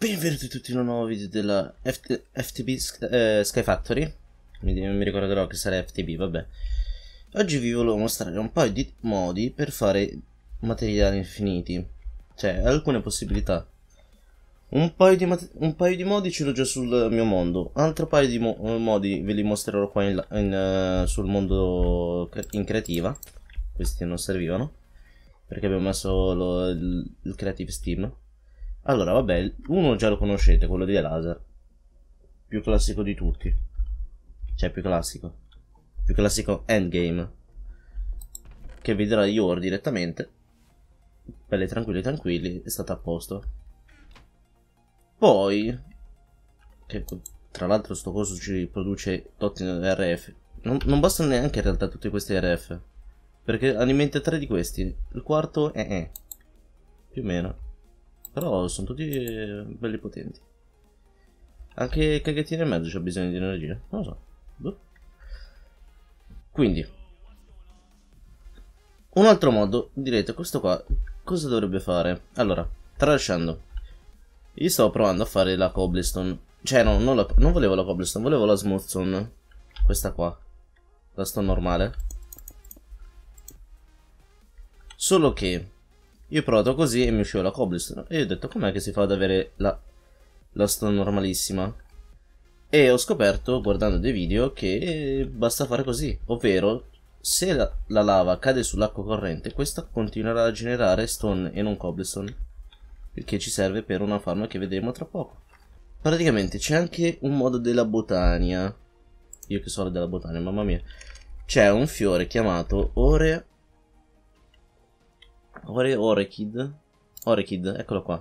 Benvenuti tutti in un nuovo video della FTB Sky Factory. Mi ricorderò che sarà FTB, vabbè. Oggi vi volevo mostrare un paio di modi per fare materiali infiniti. Cioè, alcune possibilità. Un paio di modi ce l'ho già sul mio mondo. Altro paio di modi ve li mostrerò qua sul mondo in creativa. Questi non servivano, perché abbiamo messo il Creative Steam. Allora, vabbè, uno già lo conoscete, quello di laser. Più classico di tutti. Cioè, più classico. Più classico endgame. Che vedrà io direttamente. Belli tranquilli, è stato a posto. Poi, che tra l'altro sto coso ci produce tot RF. Non bastano neanche in realtà tutti questi RF. Perché alimenta 3 di questi. Il quarto è più o meno. Però sono tutti belli potenti. Anche caghettino e mezzo c'ha bisogno di energia. Non lo so. Boh. Quindi, un altro modo, direte, questo qua cosa dovrebbe fare? Allora, tralasciando, io stavo provando a fare la cobblestone. Cioè no, non volevo la cobblestone, volevo la smooth stone. Questa qua, la stone normale. Solo che io ho provato così e mi usciva la cobblestone. E io ho detto, com'è che si fa ad avere la stone normalissima? E ho scoperto, guardando dei video, che basta fare così. Ovvero, se la lava cade sull'acqua corrente, questa continuerà a generare stone e non cobblestone. Il che ci serve per una farm che vedremo tra poco. Praticamente c'è anche un modo della botania. Io che so della botania, mamma mia. C'è un fiore chiamato Orchid, eccolo qua.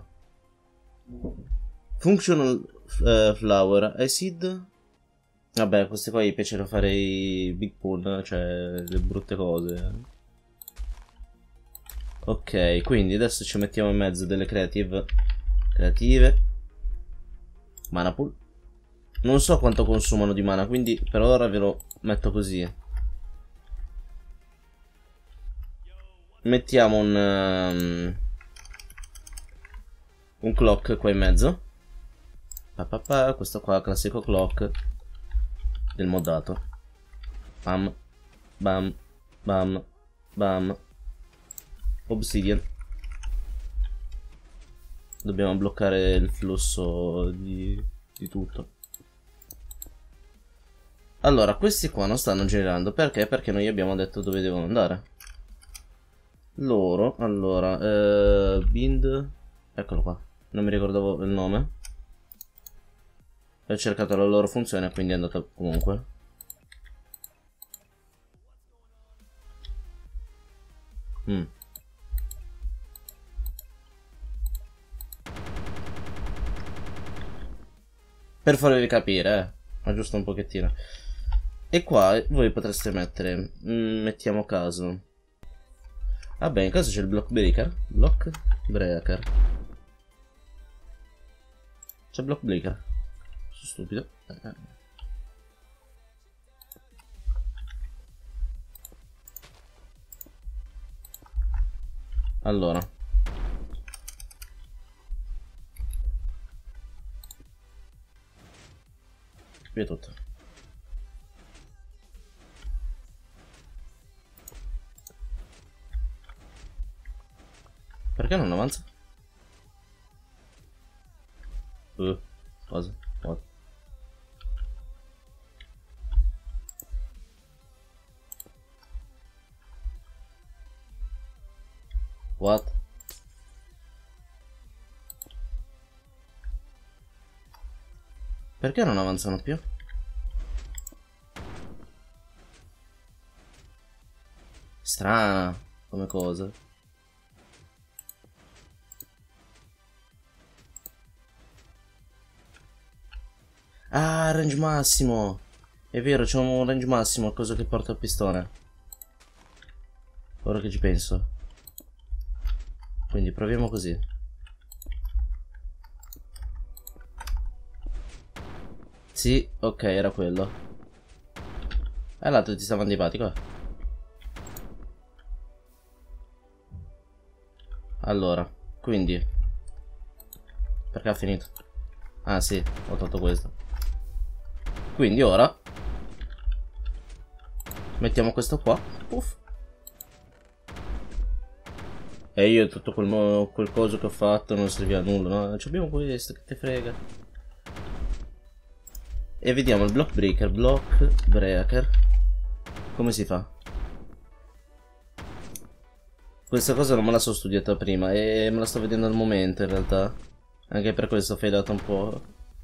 Functional flower acid. Vabbè, queste qua gli piacciono fare i big pun, cioè le brutte cose. Ok, quindi adesso ci mettiamo in mezzo delle creative. Mana pool. Non so quanto consumano di mana, quindi per ora ve lo metto così. Mettiamo un clock qua in mezzo. Questo qua, classico clock del moddato. Bam, bam, bam, bam. Obsidian. Dobbiamo bloccare il flusso di tutto. Allora, questi qua non stanno generando. Perché? Perché noi abbiamo detto dove devono andare. Loro, allora, bind, eccolo qua, non mi ricordavo il nome. Ho cercato la loro funzione, quindi è andata comunque. Per farvi capire, ma giusto un pochettino. E qua voi potreste mettere, mettiamo caso. Vabbè, in caso c'è il block breaker. C'è il block breaker. Sono stupido. Allora. Via tutto. Perché non avanza? Cosa? What? What? Perché non avanzano più? Strana come cosa. Ah, range massimo. È vero, c'è un range massimo, cosa che porta il pistone. Ora che ci penso. Quindi proviamo così. Sì, ok, era quello. E l'altro ti stava antipatico. Allora, quindi perché ha finito? Ah sì, ho tolto questo. Quindi ora mettiamo questo qua. Puff. E io tutto quel coso che ho fatto non serviva a nulla, no? Ci abbiamo questo, che te frega. E vediamo il block breaker. Come si fa? Questa cosa non me la so studiata prima e me la sto vedendo al momento in realtà. Anche per questo ho failato un po'.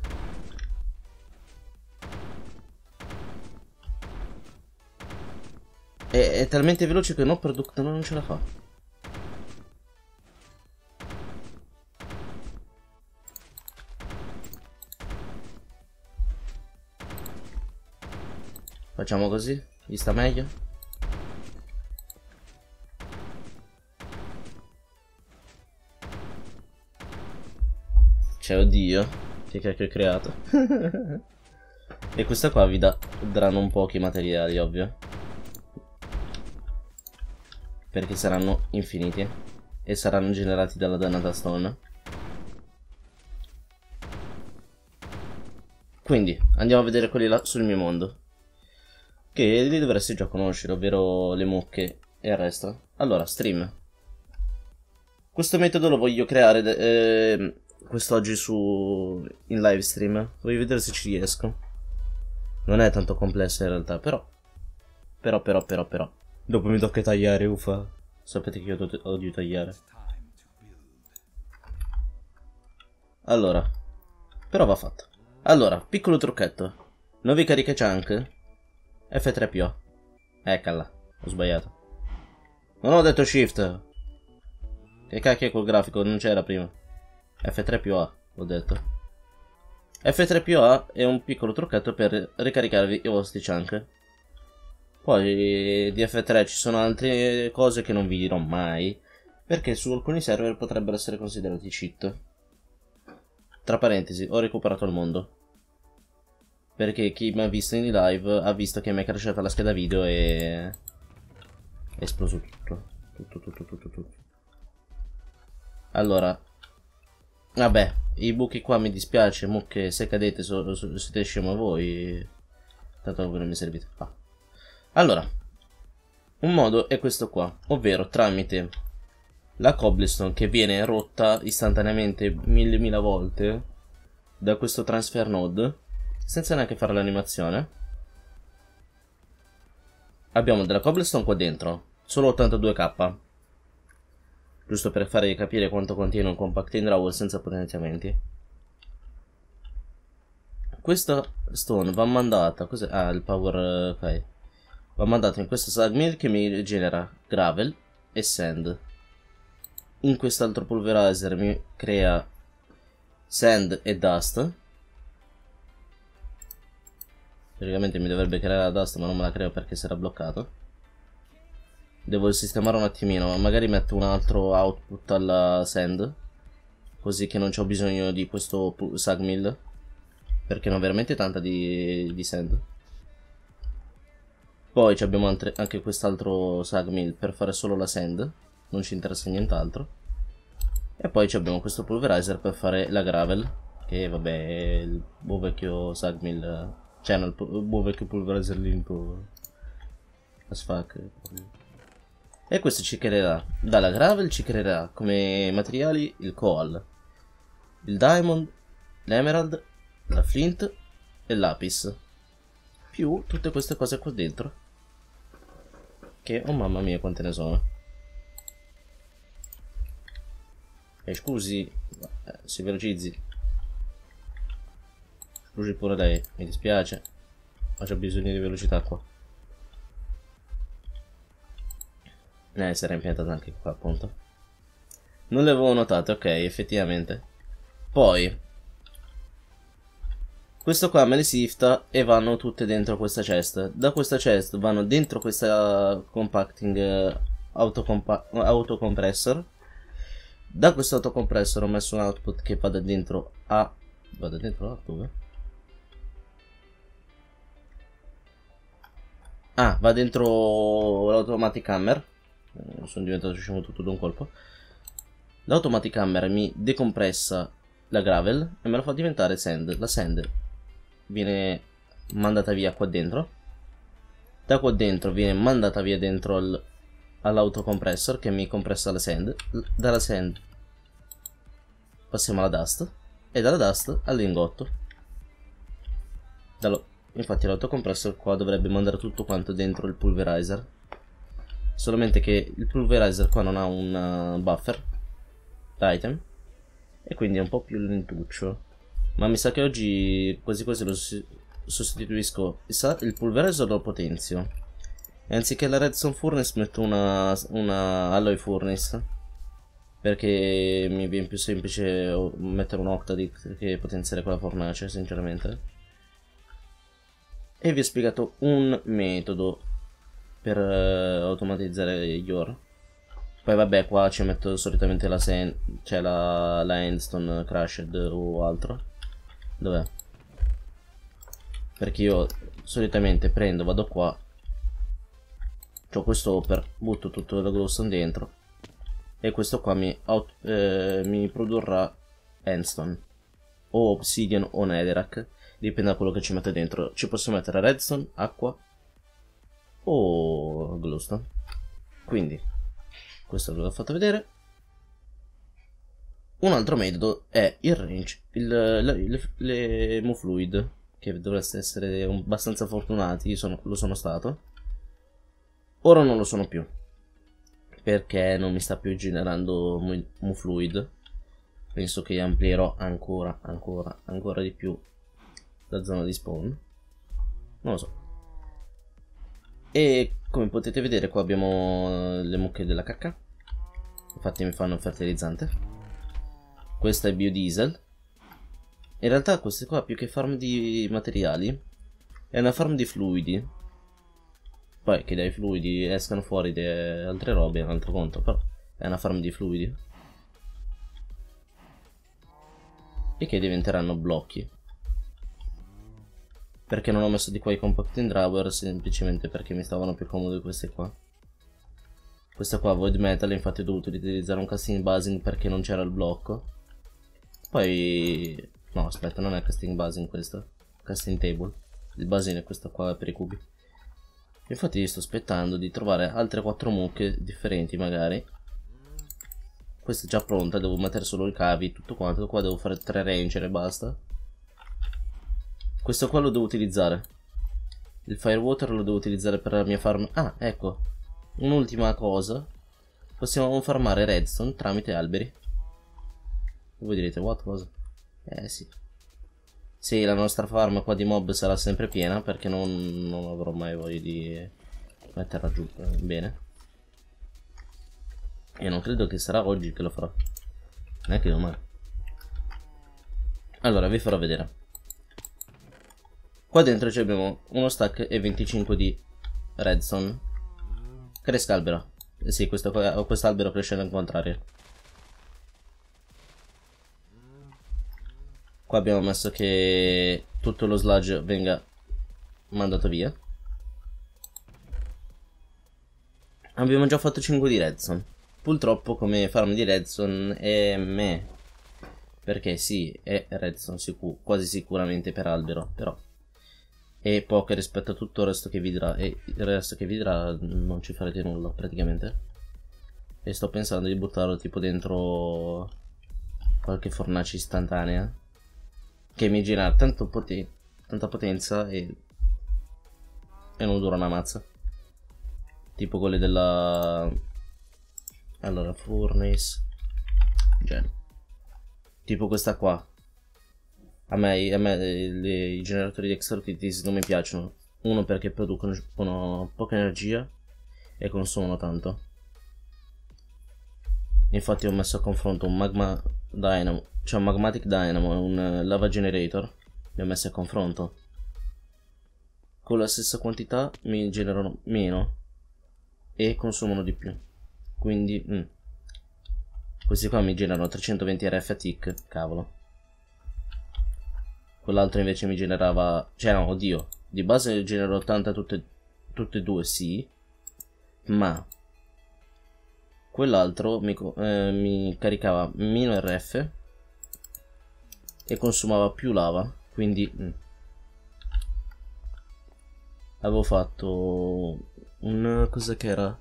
È talmente veloce che no product non ce la fa. Facciamo così? Gli sta meglio? Cioè, oddio. Che cacchio ho creato? E questa qua vi daranno un pochi materiali, ovvio. Perché saranno infiniti. E saranno generati dalla dannata stone. Quindi, andiamo a vedere quelli là sul mio mondo. Che li dovresti già conoscere, ovvero le mucche e il resto. Allora, stream. Questo metodo lo voglio creare quest'oggi in live stream. Voglio vedere se ci riesco. Non è tanto complesso in realtà, però. Dopo mi tocca tagliare, uffa. Sapete che io odio tagliare. Allora. Però va fatto. Allora, piccolo trucchetto. Nuovi carica chunk. F3PO. Eccola, ho sbagliato. Non ho detto shift. Che cacchio è quel grafico? Non c'era prima. F3PO, ho detto. F3PO è un piccolo trucchetto per ricaricarvi i vostri chunk. Poi di F3 ci sono altre cose che non vi dirò mai, perché su alcuni server potrebbero essere considerati cheat. Tra parentesi, ho recuperato il mondo. Perché chi mi ha visto in live ha visto che mi è crashata la scheda video e è esploso tutto. Tutto. Allora, vabbè, i buchi qua mi dispiace, mucche, se cadete siete scemo voi. Tanto voi non mi servite. Ah. Allora, un modo è questo qua, ovvero tramite la cobblestone che viene rotta istantaneamente mille volte da questo transfer node, senza neanche fare l'animazione. Abbiamo della cobblestone qua dentro, solo 82k. Giusto per farvi capire quanto contiene un compacting draw senza potenziamenti. Questa stone va mandata, cos'è? Ah, il power, ok. Va mandato in questo sag mill che mi genera gravel e sand. In quest'altro pulverizer mi crea sand e dust. Praticamente mi dovrebbe creare la dust, ma non me la creo perché sarà bloccato. Devo sistemare un attimino, ma magari metto un altro output alla sand, così che non c'ho bisogno di questo sag mill, perché ne ho veramente tanta di sand. Poi abbiamo anche quest'altro sag mill per fare solo la sand, non ci interessa nient'altro. E poi abbiamo questo pulverizer per fare la gravel, che vabbè è il buon vecchio sag mill, cioè il buon vecchio pulverizer limpo as fuck. E questo ci creerà, dalla gravel ci creerà come materiali il coal, il diamond, l'emerald, la flint e il lapis, più tutte queste cose qua dentro, che oh mamma mia quante ne sono. E scusi, si velocizzi. Scusi pure lei, mi dispiace, ma c'ho bisogno di velocità qua. Si era impiantata anche qua appunto. Non le avevo notate, ok, effettivamente. Poi questo qua me le sifta e vanno tutte dentro questa chest. Da questa chest vanno dentro questa compacting autocompressor. Da questo autocompressor ho messo un output che vada dentro a... Vada dentro a dove? Ah, va dentro l'automatic hammer. Sono diventato scemo tutto d'un colpo. L'automatic hammer mi decompressa la gravel e me la fa diventare sand. La sand viene mandata via qua dentro. Da qua dentro viene mandata via dentro all'autocompressor che mi compressa la sand. Dalla sand passiamo alla dust e dalla dust al lingotto. Infatti l'autocompressor qua dovrebbe mandare tutto quanto dentro il pulverizer. Solamente che il pulverizer qua non ha un buffer item e quindi è un po' più lentuccio. Ma mi sa che oggi quasi quasi lo sostituisco. Il pulverizer lo potenzio e anziché la redstone furnace metto una alloy furnace, perché mi viene più semplice mettere un octadict che potenziare quella fornace, sinceramente. E vi ho spiegato un metodo per automatizzare gli ore. Poi vabbè, qua ci metto solitamente la endstone crushed o altro. Dov'è? Perché io solitamente prendo, vado qua, c'ho questo hopper, butto tutto la glowstone dentro e questo qua mi produrrà endstone o obsidian o netherrack, dipende da quello che ci mette dentro. Ci posso mettere redstone, acqua o glowstone. Quindi questo ve l'ho fatto vedere. Un altro metodo è il range, le mufluid, che dovreste essere abbastanza fortunati. Lo sono stato. Ora non lo sono più, perché non mi sta più generando mufluid. Penso che amplierò ancora di più la zona di spawn. Non lo so. E come potete vedere qua abbiamo le mucche della cacca. Infatti mi fanno il fertilizzante. Questo è biodiesel. In realtà queste qua più che farm di materiali è una farm di fluidi. Poi che dai fluidi escano fuori altre robe è un altro conto, però è una farm di fluidi. E che diventeranno blocchi. Perché non ho messo di qua i compacting drawer, semplicemente perché mi stavano più comodi queste qua. Questa qua void metal, infatti ho dovuto utilizzare un casting basing perché non c'era il blocco. Poi no, aspetta, non è casting basing questo, casting table. Il basing è questo qua per i cubi. Infatti sto aspettando di trovare altre 4 mucche differenti magari. Questa è già pronta, devo mettere solo i cavi, tutto quanto. Qua devo fare 3 ranger e basta. Questo qua lo devo utilizzare. Il firewater lo devo utilizzare per la mia farm. Ah, ecco, un'ultima cosa. Possiamo farmare redstone tramite alberi. Voi direte, what, cosa? Sì. Sì, la nostra farm qua di mob sarà sempre piena, perché non avrò mai voglia di metterla giù bene. E non credo che sarà oggi che lo farò. Neanche domani. Allora, vi farò vedere. Qua dentro abbiamo uno stack e 25 di redstone. Cresca albero. Sì, quest'albero cresce al contrario. Qua abbiamo messo che tutto lo sludge venga mandato via. Abbiamo già fatto 5 di redstone. Purtroppo come farm di redstone è me. Perché sì, è redstone quasi sicuramente per albero, però è poco rispetto a tutto il resto che vi dirà. E il resto che vi dirà non ci farete nulla praticamente. E sto pensando di buttarlo tipo dentro qualche fornace istantanea che mi genera tanta potenza e non dura una mazza. Tipo quelle della... Allora, furnace tipo questa qua. A me i generatori di extra utilities non mi piacciono. Uno perché producono poca energia e consumano tanto. Infatti ho messo a confronto un magma dynamo, cioè un magmatic dynamo e un lava generator. Li ho messi a confronto. Con la stessa quantità mi generano meno e consumano di più. Quindi questi qua mi generano 320 RF a tick, cavolo. Quell'altro invece mi generava, cioè no, oddio, di base genero 80 tutte e due, sì, ma quell'altro mi caricava meno RF e consumava più lava, quindi avevo fatto una cosa che era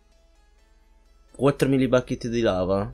4 millibucket di lava,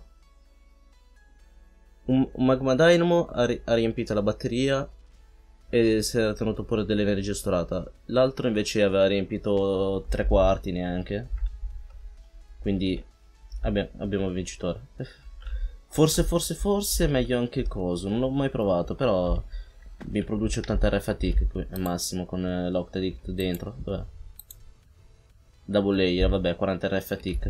un magma dynamo ha riempito la batteria e si era tenuto pure dell'energia storata, l'altro invece aveva riempito 3/4 neanche, quindi abbiamo il vincitore. Forse è meglio anche il coso, non l'ho mai provato, però mi produce 80 RFT al massimo con l'Octadict dentro. Dov'è? Double layer, vabbè, 40 RFT.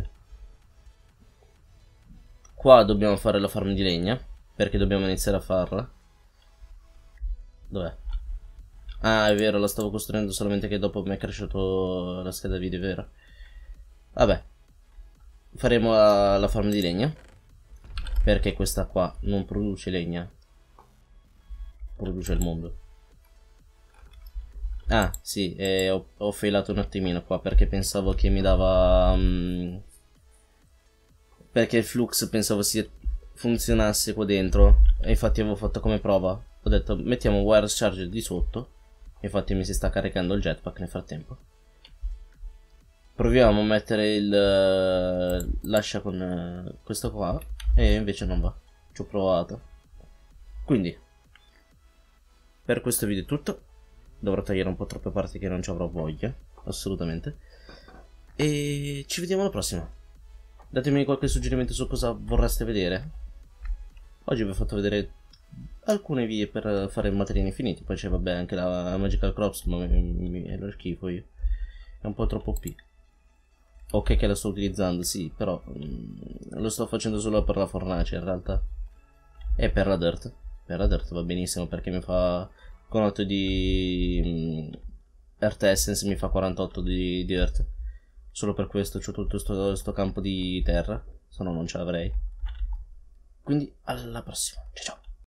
Qua dobbiamo fare la farm di legna, perché dobbiamo iniziare a farla. Dov'è? Ah, è vero, la stavo costruendo, solamente che dopo mi è cresciuto la scheda video, è vero. Vabbè, faremo la farm di legna, perché questa qua non produce legna, produce il mondo. Ah, sì, ho failato un attimino qua, perché pensavo che mi dava... perché il flux pensavo funzionasse qua dentro, e infatti avevo fatto come prova. Ho detto, mettiamo un wireless charger di sotto, infatti mi si sta caricando il jetpack nel frattempo. Proviamo a mettere l'ascia con questo qua, e invece non va. Ci ho provato. Quindi, per questo video è tutto. Dovrò tagliare un po' troppe parti che non ci avrò voglia, assolutamente. E ci vediamo alla prossima. Datemi qualche suggerimento su cosa vorreste vedere. Oggi vi ho fatto vedere alcune vie per fare materiali infiniti. Poi c'è, vabbè, anche la Magical Crops, ma me lo schifo io. È un po' troppo OP. Ok che la sto utilizzando, sì, però lo sto facendo solo per la fornace in realtà. E per la dirt. Per la dirt va benissimo, perché mi fa con 8 di Earth Essence, mi fa 48 di dirt. Solo per questo c'ho tutto sto campo di terra, se no non ce l'avrei. Quindi alla prossima, ciao ciao.